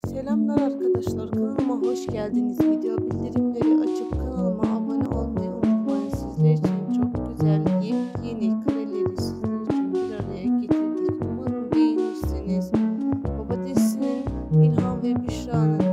Selamlar arkadaşlar, kanalıma hoş geldiniz. Video bildirimleri açıp kanalıma abone olmayı unutmayın. Sizler için çok güzel yepyeni kareleri sizler için bir araya getirdik. Umarım beğenirsiniz. Baba dizisinin İlhan ve Büşra'nın